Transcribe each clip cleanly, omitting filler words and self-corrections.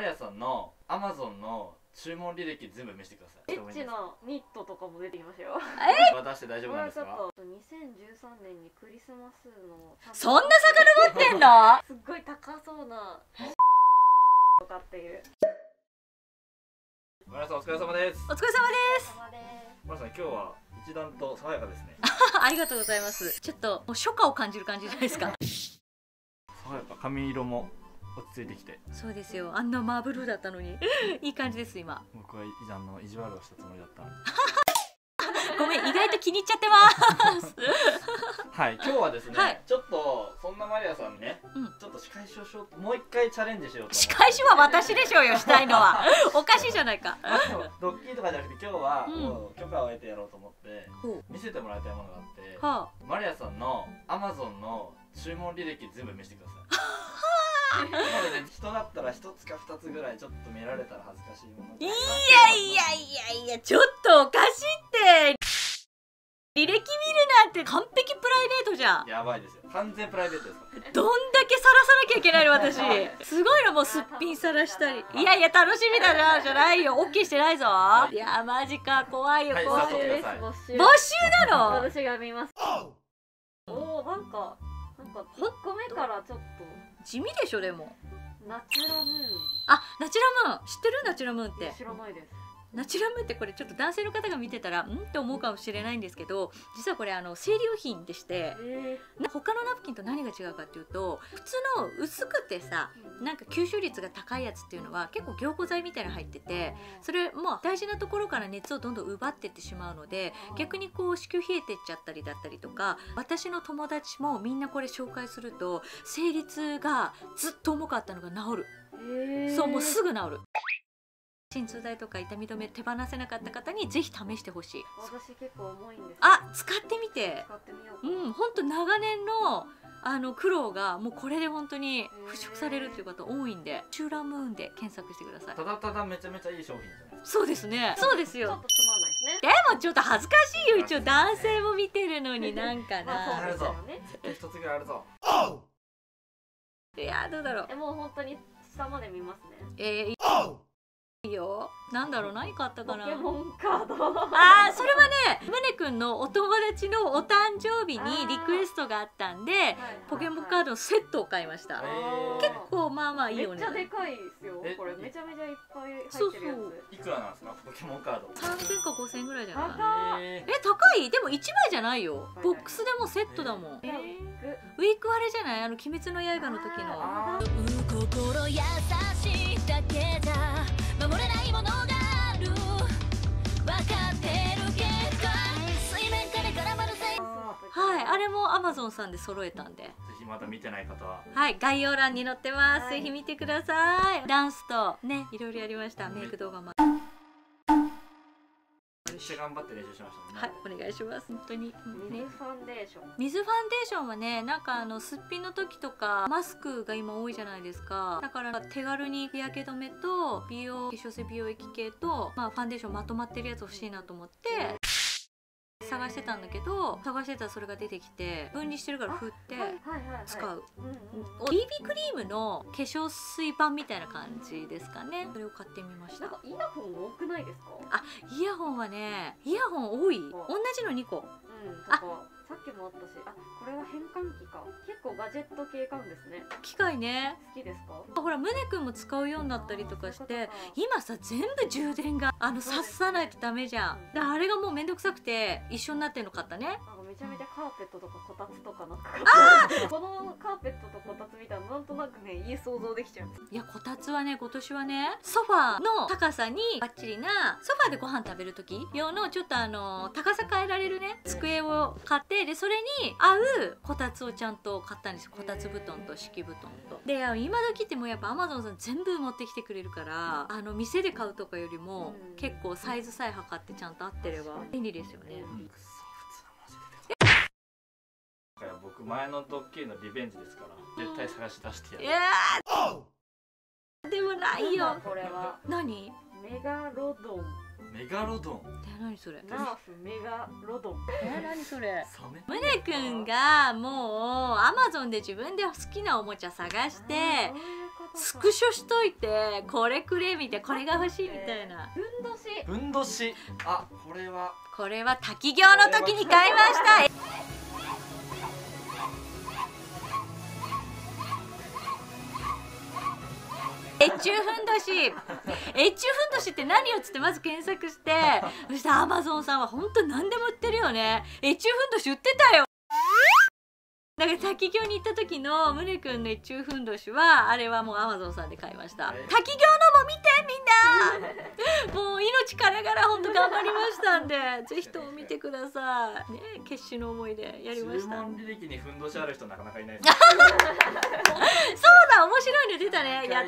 リアさんの Amazon の注文履歴全部見せてください。 エッチなニットとかも出てきましたよ。 渡して大丈夫なんですか？ これはちょっと2013年にクリスマスのそんな遡ってんの？ すっごい高そうなとかっていう。 マリアさんお疲れ様です。 お疲れ様です。 マリアさん今日は一段と爽やかですね。 ありがとうございます。ちょっともう初夏を感じる感じじゃないですか。 爽やか、髪色も落ち着いてきて。 そうですよ。あんなマーブルーだったのにいい感じです今。 僕は意地悪をしたつもりだったのに。 ごめん、意外と気に入っちゃってます。 はい、今日はですね、 はい、 ちょっとそんなマリアさんね、ちょっと仕返しをしようと、もう一回チャレンジしようと思って。 仕返しは私でしょうよ、したいのは。おかしいじゃないか。 ドッキリとかじゃなくて今日はもう許可を得てやろうと思って見せてもらいたいものがあって、マリアさんの Amazon の注文履歴全部見せてください。今までね、人だったら1つか2つぐらいちょっと見られたら恥ずかしいもの。 いやちょっとおかしいって。履歴見るなんて完璧プライベートじゃん。 やばいですよ、完全プライベートですか。 どんだけさらさなきゃいけないの私。すごいの、もうすっぴんさらしたり。いや楽しみだなじゃないよ。オッケーしてないぞ。いやマジか、怖いよ怖い。 募集なの？ 私が見ます。おお、なんか1個目からちょっと地味でしょ。でもナチュラムーン。 あ、ナチュラムーン知ってる？ナチュラムーンって知らないです。 ナチュラムーンってこれちょっと男性の方が見てたらって思うかもしれないんですけど、実はこれ生理用品でして、他のナプキンと何が違うかっていうと、普通の薄くてさ、なんか吸収率が高いやつっていうのは結構凝固剤みたいなの入ってて、それも大事なところから熱をどんどん奪ってってしまうので、逆にこう子宮冷えてっちゃったりだったりとか、私の友達もみんなこれ紹介すると生理痛がずっと重かったのが治る。そう、もうすぐ治る。鎮痛剤とか痛み止め手放せなかった方にぜひ試してほしい。 私結構重いんです。 あ、使ってみて。 使ってみよう。 本当長年の苦労がもうこれで本当に払拭されるっていう方多いんで、チューラムーンで検索してください。 ただただめちゃめちゃいい商品じゃないですか。 そうですね。そうですよ。 ちょっとつまんないですね。 でもちょっと恥ずかしいよ。一応男性も見てるのになんかな。 あるぞ。一つぐらいあるぞ。 いや、どうだろう。 もう本当に下まで見ますね。 いいよ。なんだろう、何買ったかな。 ポケモンカード。 それはね、ムネ君のお友達のお誕生日にリクエストがあったんで、ポケモンカードのセットを買いました。結構まあまあいいよね。 めっちゃでかいですよ。これめちゃめちゃいっぱい入ってるやつ。 いくらなんですか、ポケモンカード。 3000か5000ぐらいじゃない？ 高い？でも1枚じゃないよ。ボックスでもセットだもん。ウィークあれじゃない？鬼滅の刃の時の。心優しいだけじゃ守れないものがある。分かってるけど水面下で絡まるぜ。はい、あれも Amazon さんで揃えたんで、ぜひまだ見てない方は概要欄に載ってます。ぜひ見てください。ダンスとね、いろいろやりました。メイク動画もめっちゃ頑張って練習しましたね。 はい、お願いします。本当に。 水ファンデーション。 水ファンデーションはね、なんかすっぴんの時とかマスクが今多いじゃないですか。だから手軽に日焼け止めと化粧水美容液系と、ファンデーションまとまってるやつ欲しいなと思って探してたんだけど、探してたらそれが出てきて、分離してるから振って使う。BB クリームの化粧水版みたいな感じですかね。それを買ってみました。 なんかイヤホン多くないですか？ イヤホンはね、イヤホン多い。同じの2個。 さっきもあったし、これは変換器か。結構ガジェット系買うんですね。 機械ね。 好きですか？ ほら、ムネ君も使うようになったりとかして、今さ全部充電が刺さないとダメじゃん。であれがもうめんどくさくて一緒になってるの買ったね。 めちゃめちゃカーペットとかこたつとかなんかこのカーペットとこたつ見たらなんとなくね、家想像できちゃう。 いや、こたつはね、今年はね、ソファーの高さにバッチリな、ソファーでご飯食べる時用のちょっと高さ変えられるね、机を買って、でそれに合うこたつをちゃんと買ったんですよ。こたつ布団と敷布団と。で今時ってもうやっぱ Amazon さん全部持ってきてくれるから、店で買うとかよりも結構サイズさえ測ってちゃんと合ってれば便利ですよね。 僕前のドッキリのリベンジですから、絶対探し出してやる。 でもないよ。 これは何？ メガロドン。 メガロドン。 何それ？ ナーフメガロドン。 何それ？ サメ？ ムネ君がもう Amazon で自分で好きなおもちゃ探して、 スクショしといてこれくれみたいな、これが欲しいみたいな。 ふんどし。 あ、これは滝行の時に買いました。越中ふんどし。越中ふんどしって何よっつってまず検索して、そしてアマゾンさんは本当何でも売ってるよね。越中ふんどし売ってたよ。だから滝行に行った時の宗くんの越中ふんどしはあれはもうアマゾンさんで買いました。滝行のも見てみんな。もう命からがら本当頑張りましたんで、ぜひとも見てくださいね。決死の思いでやりました。 注文履歴にふんどしある人なかなかいないです。 そうだ、面白いの出たね。やった。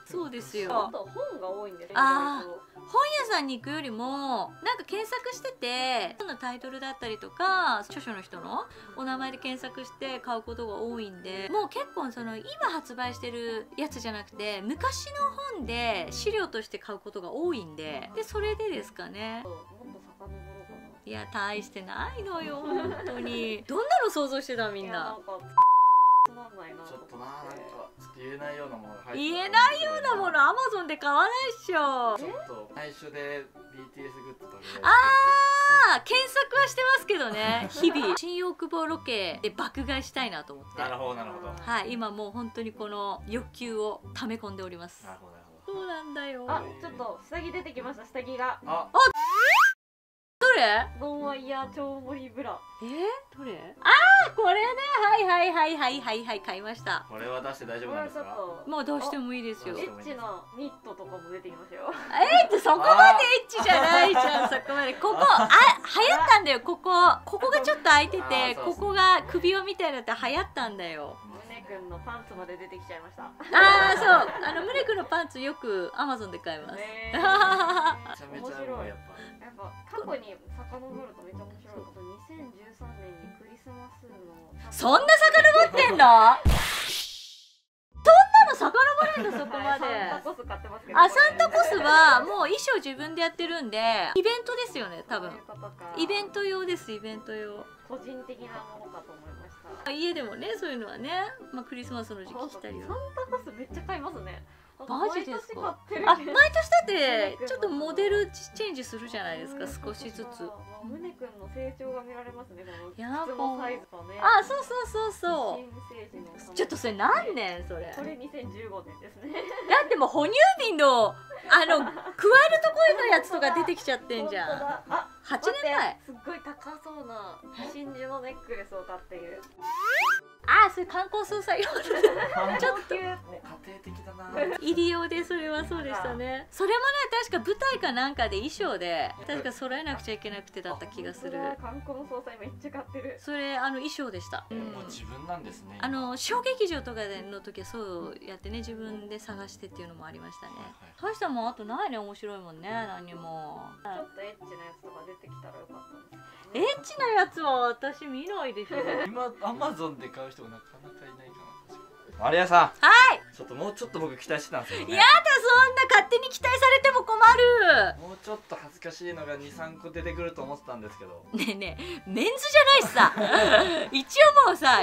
そうですよ。 あと本が多いんですね。 本屋さんに行くよりもなんか検索してて、本のタイトルだったりとか著書の人のお名前で検索して買うことが多いんで、もう結構その今発売してるやつじゃなくて昔の本で資料として買うことが多いんで、それでですかね。 もっと遡ろうかな。 いや大してないのよ本当に。どんなの想像してたみんな。 つまんないな。 ちょっと言えないようなものが入って言えないようなものアマゾンで買わないっしょ。 ちょっと内緒で BTS グッズとか検索はしてますけどね。日々新大久保ロケで爆買いしたいなと思って。 なるほどなるほど。 はい、今もう本当にこの欲求を溜め込んでおります。 なるほどなるほそうなんだよ。 あ、ちょっと下着出てきました。下着が。 どれ？ ノンワイヤー超盛りブラ。 どれ？これね。はい買いました。 これは出して大丈夫なんですか？ もうどうしてもいいですよ。 エッチなニットとかも出てきましたよ。 そこまでエッチじゃないじゃん。そこまで。ここ流行ったんだよ。ここがちょっと開いてて、ここが首輪みたいなって流行ったんだよ。 宗くんのパンツまで出てきちゃいました。 そう。宗くんのパンツよくアマゾンで買います。 めちゃめちゃもうやっぱ過去に遡るとめっちゃ面白いこと。2013年にクリスマスのそんな遡ってんの？そんなの遡れんの？そこまで。 サンタコス買ってますけど。 サンタコスはもう衣装自分でやってるんでイベントですよね多分。イベント用です。イベント用。 個人的なものかと思いました。 家でもねそういうのはね、クリスマスの時期着たりは。 サンタコスめっちゃ買いますね。 マジですか？毎年だってちょっとモデルチェンジするじゃないですか、少しずつ。 宗くんの成長が見られますね。 いや靴のサイズとね。 そうちょっとそれ何年それ？ これ2015年ですね。 だってもう哺乳瓶の加えるところのやつとか出てきちゃってんじゃん。8年前。 すっごい高そうな真珠のネックレスを買っている。 それ観光総裁用。ちょっと家庭的だな。 入り用でそれはそうでしたね。それもね確か舞台かなんかで衣装で確か揃えなくちゃいけなくてだった気がする。 観光の総裁めっちゃ買ってる。 それ衣装でした。 もう自分なんですね。 小劇場とかの時はそうやってね自分で探してっていうのもありましたね。大したもんあとないね。面白いもんね何も。 ちょっとエッチなやつとか出てきたらよかったです。 エッチなやつは私見ないでしょ。 今アマゾンで買う人がなかなかいないかな。マリアさん。 はい。 もうちょっと僕期待してたんですよね。 やだそんな勝手に期待されても困る。 もうちょっと恥ずかしいのが2、3個出てくると思ってたんですけど。 ねえねえメンズじゃないしさ。一応もうさ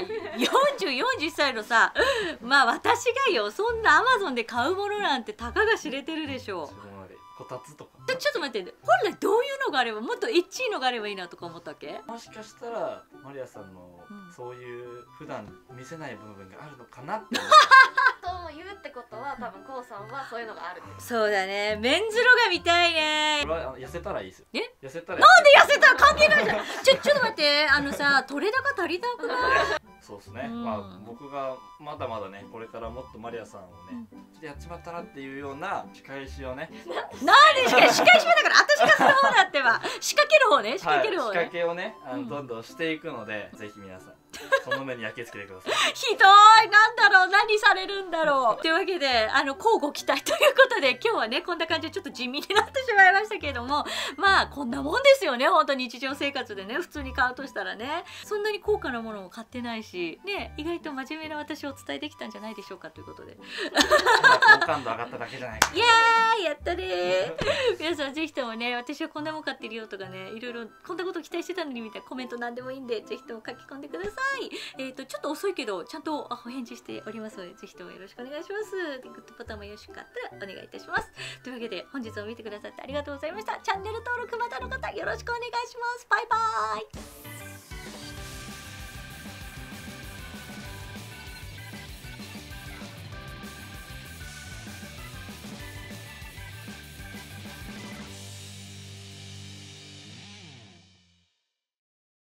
40歳のさ私がよそんなアマゾンで買うものなんてたかが知れてるでしょ。 こたつとか。 ちょっと待って、本来どういうのがあればもっとエッチいのがあればいいなとか思ったっけ？ もしかしたらマリアさんのそういう普段見せない部分があるのかなって。 とも言うってことは多分こうさんはそういうのがある。 そうだね。メンズロが見たいね。 これは痩せたらいいですよ。痩せたら。 なんで痩せたら関係ないじゃん。ちょっと待って、取れ高足りなくない？ そうですね。僕がまだまだねこれからもっとマリアさんをねちょっとやっちまったなっていうような仕返しをね。 なんで仕返しだから私がそうだってば仕掛ける方ね。仕掛ける方ね。 仕掛けをねどんどんしていくのでぜひ皆さんその目に焼き付けてください。 ひどい。なんだろう、何されるんだろう。というわけで乞うご期待ということで今日はねこんな感じでちょっと地味になってしまいましたけれども、こんなもんですよね。本当に日常生活でね普通に買うとしたらねそんなに高価なものを買ってないしね、意外と真面目な私をお伝えできたんじゃないでしょうかということで好感度上がっただけじゃないか。 イエーイやったね皆さんぜひともね私はこんなもん買ってるよとかねいろいろこんなこと期待してたのにみたいなコメントなんでもいいんでぜひとも書き込んでください。 ちょっと遅いけどちゃんとお返事しておりますので、ぜひともよろしくお願いします。でグッドボタンもよろしかったらお願いいたします。というわけで本日も見てくださってありがとうございました。チャンネル登録またの方よろしくお願いします。バイバーイ。